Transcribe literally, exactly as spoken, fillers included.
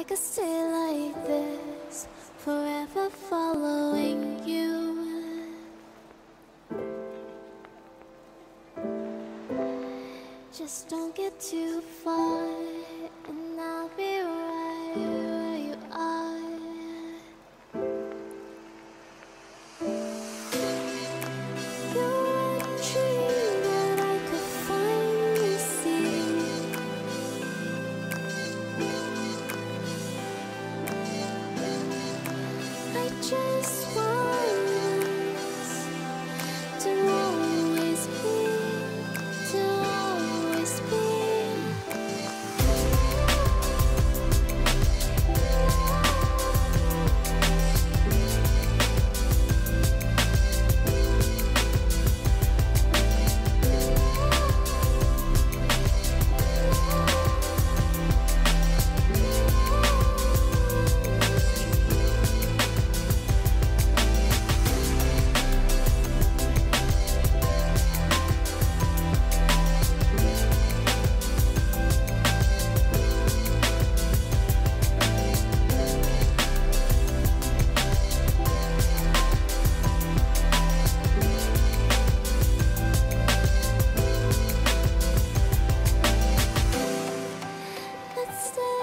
I could stay like this, forever following you. Just don't get too far, and I'll be right where you are. You're a dream that I could finally see. I just want us to always be, to always be. Let's stay